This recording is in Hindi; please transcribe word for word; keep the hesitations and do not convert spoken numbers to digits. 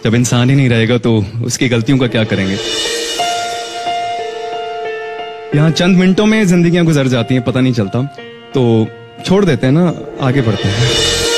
जब इंसान ही नहीं रहेगा तो उसकी गलतियों का क्या करेंगे। यहाँ चंद मिनटों में जिंदगियां गुजर जाती हैं, पता नहीं चलता। तो छोड़ देते हैं ना, आगे बढ़ते हैं।